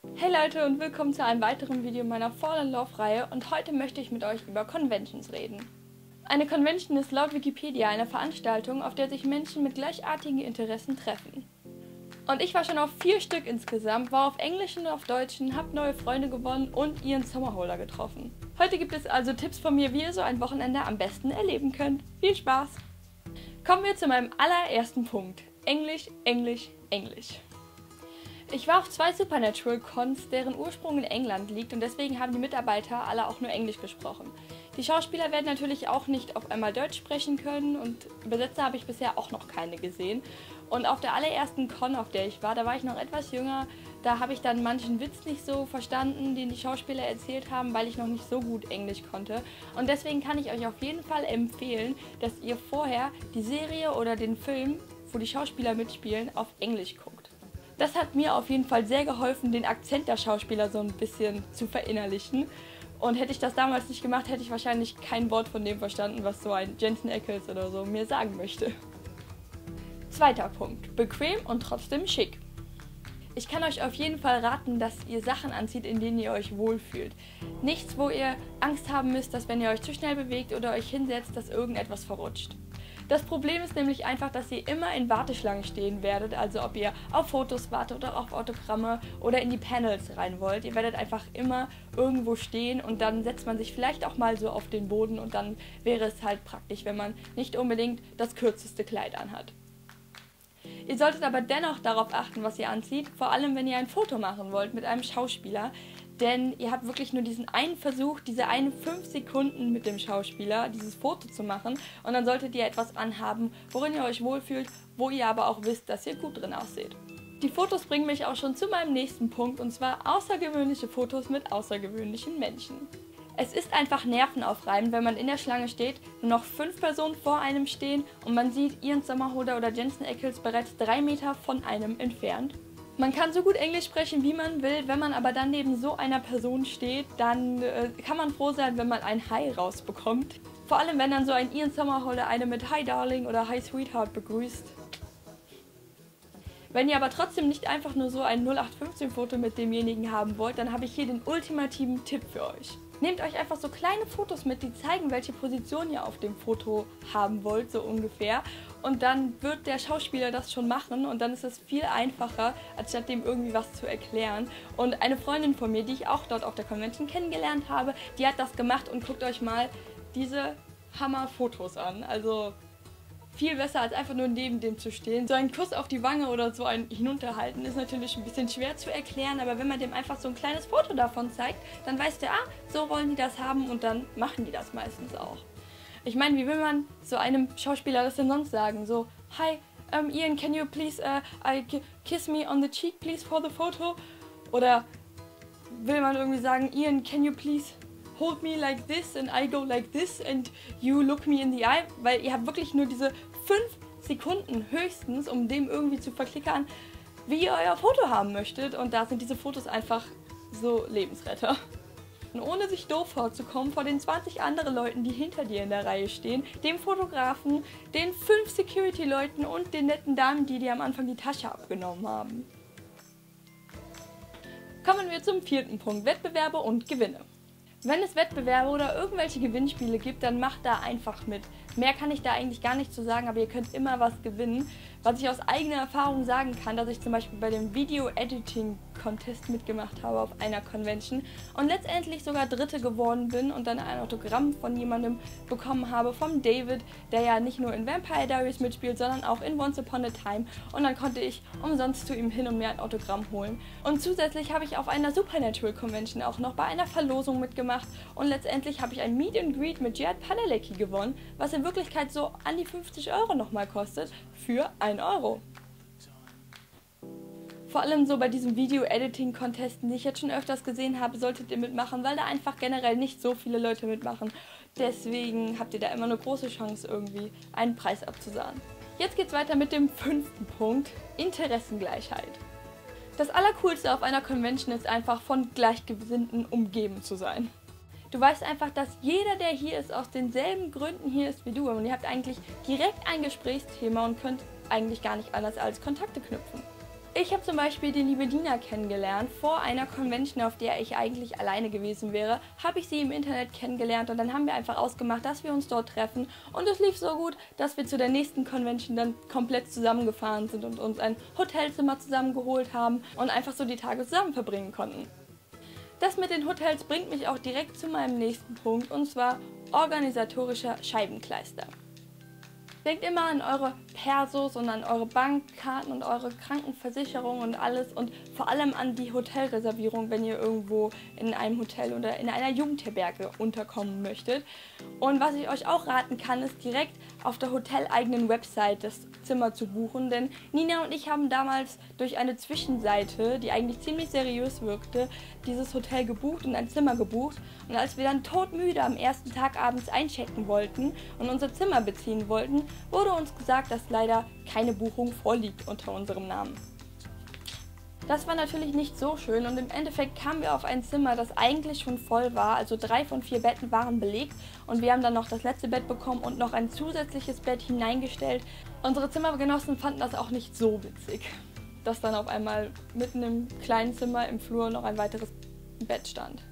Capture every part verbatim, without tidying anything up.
Hey Leute und willkommen zu einem weiteren Video meiner Fall in Love Reihe und heute möchte ich mit euch über Conventions reden. Eine Convention ist laut Wikipedia eine Veranstaltung, auf der sich Menschen mit gleichartigen Interessen treffen. Und ich war schon auf vier Stück insgesamt, war auf Englisch und auf Deutschen, hab neue Freunde gewonnen und ihren Summerholder getroffen. Heute gibt es also Tipps von mir, wie ihr so ein Wochenende am besten erleben könnt. Viel Spaß! Kommen wir zu meinem allerersten Punkt. Englisch, Englisch, Englisch. Ich war auf zwei Supernatural-Cons, deren Ursprung in England liegt und deswegen haben die Mitarbeiter alle auch nur Englisch gesprochen. Die Schauspieler werden natürlich auch nicht auf einmal Deutsch sprechen können und Übersetzer habe ich bisher auch noch keine gesehen. Und auf der allerersten Con, auf der ich war, da war ich noch etwas jünger, da habe ich dann manchen Witz nicht so verstanden, den die Schauspieler erzählt haben, weil ich noch nicht so gut Englisch konnte. Und deswegen kann ich euch auf jeden Fall empfehlen, dass ihr vorher die Serie oder den Film, wo die Schauspieler mitspielen, auf Englisch guckt. Das hat mir auf jeden Fall sehr geholfen, den Akzent der Schauspieler so ein bisschen zu verinnerlichen. Und hätte ich das damals nicht gemacht, hätte ich wahrscheinlich kein Wort von dem verstanden, was so ein Jensen Ackles oder so mir sagen möchte. Zweiter Punkt. Bequem und trotzdem schick. Ich kann euch auf jeden Fall raten, dass ihr Sachen anzieht, in denen ihr euch wohlfühlt. Nichts, wo ihr Angst haben müsst, dass wenn ihr euch zu schnell bewegt oder euch hinsetzt, dass irgendetwas verrutscht. Das Problem ist nämlich einfach, dass ihr immer in Warteschlangen stehen werdet, also ob ihr auf Fotos wartet oder auf Autogramme oder in die Panels rein wollt. Ihr werdet einfach immer irgendwo stehen und dann setzt man sich vielleicht auch mal so auf den Boden und dann wäre es halt praktisch, wenn man nicht unbedingt das kürzeste Kleid anhat. Ihr solltet aber dennoch darauf achten, was ihr anzieht, vor allem wenn ihr ein Foto machen wollt mit einem Schauspieler, denn ihr habt wirklich nur diesen einen Versuch, diese einen fünf Sekunden mit dem Schauspieler, dieses Foto zu machen und dann solltet ihr etwas anhaben, worin ihr euch wohlfühlt, wo ihr aber auch wisst, dass ihr gut drin ausseht. Die Fotos bringen mich auch schon zu meinem nächsten Punkt und zwar außergewöhnliche Fotos mit außergewöhnlichen Menschen. Es ist einfach nervenaufreibend, wenn man in der Schlange steht, nur noch fünf Personen vor einem stehen und man sieht Ian Somerhalder oder Jensen Ackles bereits drei Meter von einem entfernt. Man kann so gut Englisch sprechen, wie man will, wenn man aber dann neben so einer Person steht, dann äh, kann man froh sein, wenn man ein Hi rausbekommt. Vor allem, wenn dann so ein Ian Somerhalder eine mit Hi Darling oder Hi Sweetheart begrüßt. Wenn ihr aber trotzdem nicht einfach nur so ein null acht fünfzehn Foto mit demjenigen haben wollt, dann habe ich hier den ultimativen Tipp für euch. Nehmt euch einfach so kleine Fotos mit, die zeigen, welche Position ihr auf dem Foto haben wollt, so ungefähr. Und dann wird der Schauspieler das schon machen und dann ist es viel einfacher, als statt dem irgendwie was zu erklären. Und eine Freundin von mir, die ich auch dort auf der Convention kennengelernt habe, die hat das gemacht und guckt euch mal diese Hammer-Fotos an. Also viel besser, als einfach nur neben dem zu stehen. So ein Kuss auf die Wange oder so ein Hinunterhalten ist natürlich ein bisschen schwer zu erklären, aber wenn man dem einfach so ein kleines Foto davon zeigt, dann weiß der, ah, so wollen die das haben und dann machen die das meistens auch. Ich meine, wie will man so einem Schauspieler das denn sonst sagen? So, hi, um, Ian, can you please uh, I kiss me on the cheek, please, for the photo? Oder will man irgendwie sagen, Ian, can you please hold me like this and I go like this and you look me in the eye, weil ihr habt wirklich nur diese fünf Sekunden höchstens, um dem irgendwie zu verklickern, wie ihr euer Foto haben möchtet und da sind diese Fotos einfach so Lebensretter. Und ohne sich doof vorzukommen vor den zwanzig anderen Leuten, die hinter dir in der Reihe stehen, dem Fotografen, den fünf Security-Leuten und den netten Damen, die dir am Anfang die Tasche abgenommen haben. Kommen wir zum vierten Punkt, Wettbewerbe und Gewinne. Wenn es Wettbewerbe oder irgendwelche Gewinnspiele gibt, dann macht da einfach mit. Mehr kann ich da eigentlich gar nicht zu sagen, aber ihr könnt immer was gewinnen. Was ich aus eigener Erfahrung sagen kann, dass ich zum Beispiel bei dem Video-Editing-Contest mitgemacht habe auf einer Convention und letztendlich sogar Dritte geworden bin und dann ein Autogramm von jemandem bekommen habe, vom David, der ja nicht nur in Vampire Diaries mitspielt, sondern auch in Once Upon a Time. Und dann konnte ich umsonst zu ihm hin und mir ein Autogramm holen. Und zusätzlich habe ich auf einer Supernatural Convention auch noch bei einer Verlosung mitgemacht und letztendlich habe ich ein Meet and Greet mit Jared Padalecki gewonnen, was in Wirklichkeit so an die fünfzig Euro nochmal kostet, für ein Euro. Vor allem so bei diesem Video-Editing-Contesten, die ich jetzt schon öfters gesehen habe, solltet ihr mitmachen, weil da einfach generell nicht so viele Leute mitmachen. Deswegen habt ihr da immer eine große Chance, irgendwie einen Preis abzusahnen. Jetzt geht's weiter mit dem fünften Punkt, Interessengleichheit. Das Allercoolste auf einer Convention ist einfach, von Gleichgesinnten umgeben zu sein. Du weißt einfach, dass jeder, der hier ist, aus denselben Gründen hier ist wie du. Und ihr habt eigentlich direkt ein Gesprächsthema und könnt eigentlich gar nicht anders als Kontakte knüpfen. Ich habe zum Beispiel die liebe Dina kennengelernt. Vor einer Convention, auf der ich eigentlich alleine gewesen wäre, habe ich sie im Internet kennengelernt und dann haben wir einfach ausgemacht, dass wir uns dort treffen. Und es lief so gut, dass wir zu der nächsten Convention dann komplett zusammengefahren sind und uns ein Hotelzimmer zusammengeholt haben und einfach so die Tage zusammen verbringen konnten. Das mit den Hotels bringt mich auch direkt zu meinem nächsten Punkt, und zwar organisatorischer Scheibenkleister. Denkt immer an eure Persos und an eure Bankkarten und eure Krankenversicherung und alles und vor allem an die Hotelreservierung, wenn ihr irgendwo in einem Hotel oder in einer Jugendherberge unterkommen möchtet. Und was ich euch auch raten kann, ist direkt auf der hoteleigenen Website das Zimmer zu buchen, denn Nina und ich haben damals durch eine Zwischenseite, die eigentlich ziemlich seriös wirkte, dieses Hotel gebucht und ein Zimmer gebucht. Und als wir dann todmüde am ersten Tag abends einchecken wollten und unser Zimmer beziehen wollten, wurde uns gesagt, dass leider keine Buchung vorliegt unter unserem Namen. Das war natürlich nicht so schön und im Endeffekt kamen wir auf ein Zimmer, das eigentlich schon voll war, also drei von vier Betten waren belegt und wir haben dann noch das letzte Bett bekommen und noch ein zusätzliches Bett hineingestellt. Unsere Zimmergenossen fanden das auch nicht so witzig, dass dann auf einmal mitten im kleinen Zimmer im Flur noch ein weiteres Bett stand.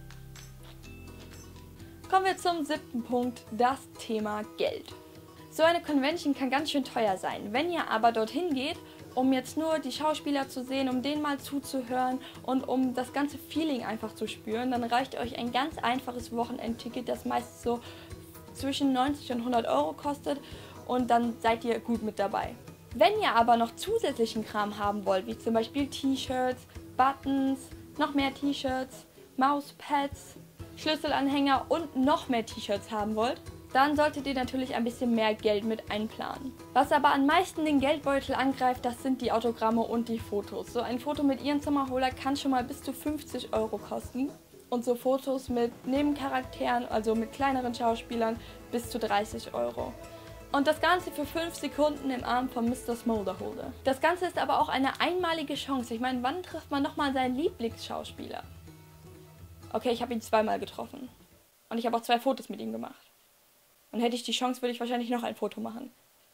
Kommen wir zum siebten Punkt, das Thema Geld. So eine Convention kann ganz schön teuer sein. Wenn ihr aber dorthin geht, um jetzt nur die Schauspieler zu sehen, um denen mal zuzuhören und um das ganze Feeling einfach zu spüren, dann reicht euch ein ganz einfaches Wochenendticket, das meist so zwischen neunzig und hundert Euro kostet, und dann seid ihr gut mit dabei. Wenn ihr aber noch zusätzlichen Kram haben wollt, wie zum Beispiel T-Shirts, Buttons, noch mehr T-Shirts, Mauspads, Schlüsselanhänger und noch mehr T-Shirts haben wollt, dann solltet ihr natürlich ein bisschen mehr Geld mit einplanen. Was aber am meisten den Geldbeutel angreift, das sind die Autogramme und die Fotos. So ein Foto mit ihren Zimmerholer kann schon mal bis zu fünfzig Euro kosten. Und so Fotos mit Nebencharakteren, also mit kleineren Schauspielern, bis zu dreißig Euro. Und das Ganze für fünf Sekunden im Arm von Mister Smolderholder. Das Ganze ist aber auch eine einmalige Chance. Ich meine, wann trifft man nochmal seinen Lieblingsschauspieler? Okay, ich habe ihn zweimal getroffen. Und ich habe auch zwei Fotos mit ihm gemacht. Und hätte ich die Chance, würde ich wahrscheinlich noch ein Foto machen.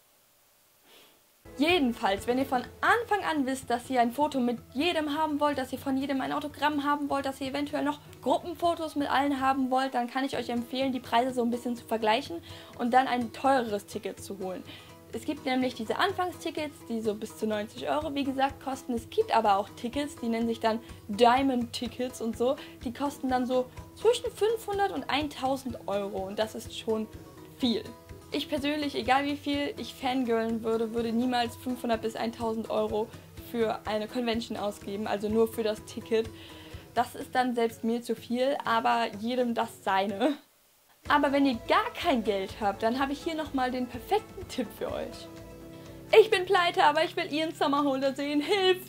Jedenfalls, wenn ihr von Anfang an wisst, dass ihr ein Foto mit jedem haben wollt, dass ihr von jedem ein Autogramm haben wollt, dass ihr eventuell noch Gruppenfotos mit allen haben wollt, dann kann ich euch empfehlen, die Preise so ein bisschen zu vergleichen und dann ein teureres Ticket zu holen. Es gibt nämlich diese Anfangstickets, die so bis zu neunzig Euro, wie gesagt, kosten. Es gibt aber auch Tickets, die nennen sich dann Diamond-Tickets und so. Die kosten dann so zwischen fünfhundert und tausend Euro und das ist schon viel. Ich persönlich, egal wie viel ich fangirlen würde, würde niemals fünfhundert bis tausend Euro für eine Convention ausgeben, also nur für das Ticket. Das ist dann selbst mir zu viel, aber jedem das seine. Aber wenn ihr gar kein Geld habt, dann habe ich hier nochmal den perfekten Tipp für euch. Ich bin pleite, aber ich will Ihren Summerholder sehen.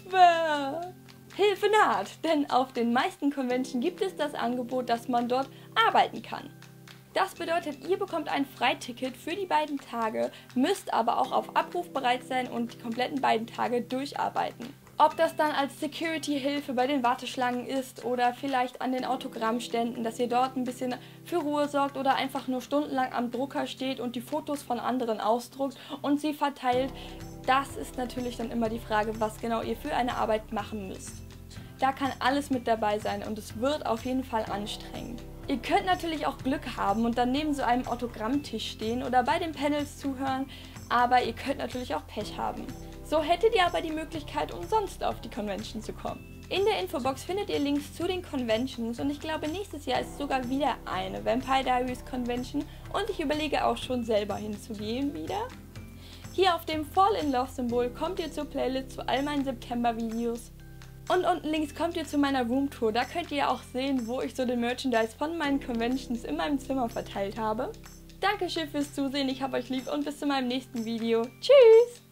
Hilfe! Hilfe naht! Denn auf den meisten Conventions gibt es das Angebot, dass man dort arbeiten kann. Das bedeutet, ihr bekommt ein Freiticket für die beiden Tage, müsst aber auch auf Abruf bereit sein und die kompletten beiden Tage durcharbeiten. Ob das dann als Security-Hilfe bei den Warteschlangen ist oder vielleicht an den Autogrammständen, dass ihr dort ein bisschen für Ruhe sorgt oder einfach nur stundenlang am Drucker steht und die Fotos von anderen ausdruckt und sie verteilt, das ist natürlich dann immer die Frage, was genau ihr für eine Arbeit machen müsst. Da kann alles mit dabei sein und es wird auf jeden Fall anstrengend. Ihr könnt natürlich auch Glück haben und dann neben so einem Autogrammtisch stehen oder bei den Panels zuhören, aber ihr könnt natürlich auch Pech haben. So hättet ihr aber die Möglichkeit, umsonst auf die Convention zu kommen. In der Infobox findet ihr Links zu den Conventions und ich glaube, nächstes Jahr ist sogar wieder eine Vampire Diaries Convention und ich überlege auch schon selber hinzugehen wieder. Hier auf dem Fall in Love Symbol kommt ihr zur Playlist zu all meinen September-Videos. Und unten links kommt ihr zu meiner Roomtour, da könnt ihr auch sehen, wo ich so den Merchandise von meinen Conventions in meinem Zimmer verteilt habe. Dankeschön fürs Zusehen, ich hab euch lieb und bis zu meinem nächsten Video. Tschüss!